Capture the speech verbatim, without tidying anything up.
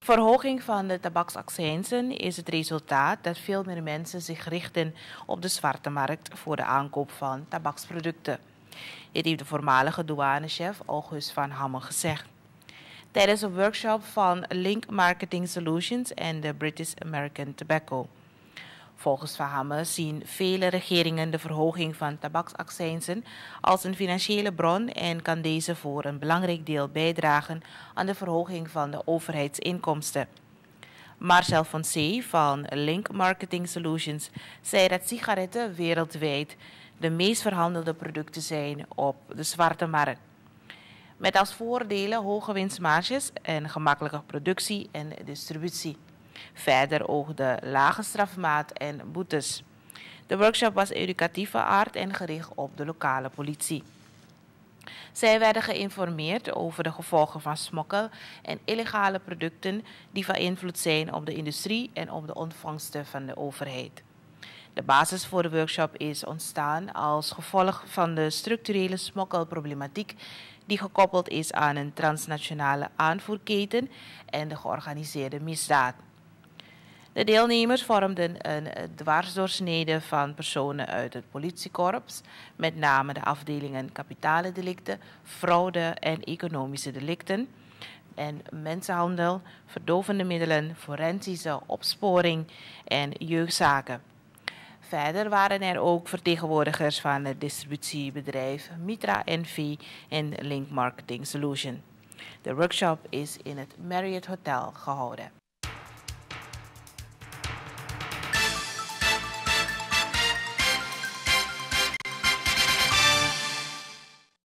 Verhoging van de tabaksaccijnzen is het resultaat dat veel meer mensen zich richten op de zwarte markt voor de aankoop van tabaksproducten. Dit heeft de voormalige douanechef August van Hamme gezegd tijdens een workshop van Link Marketing Solutions en de British American Tobacco. Volgens Van Hamme zien vele regeringen de verhoging van tabaksaccijnzen als een financiële bron en kan deze voor een belangrijk deel bijdragen aan de verhoging van de overheidsinkomsten. Marcel Foncé van Link Marketing Solutions zei dat sigaretten wereldwijd de meest verhandelde producten zijn op de zwarte markt. Met als voordelen hoge winstmarges en gemakkelijke productie en distributie. Verder ook de lage strafmaat en boetes. De workshop was educatieve aard en gericht op de lokale politie. Zij werden geïnformeerd over de gevolgen van smokkel en illegale producten die van invloed zijn op de industrie en op de ontvangsten van de overheid. De basis voor de workshop is ontstaan als gevolg van de structurele smokkelproblematiek die gekoppeld is aan een transnationale aanvoerketen en de georganiseerde misdaad. De deelnemers vormden een dwarsdoorsnede van personen uit het politiekorps, met name de afdelingen kapitalendelicten, fraude en economische delicten, en mensenhandel, verdovende middelen, forensische opsporing en jeugdzaken. Verder waren er ook vertegenwoordigers van het distributiebedrijf Mitra N V en Link Marketing Solution. De workshop is in het Marriott Hotel gehouden.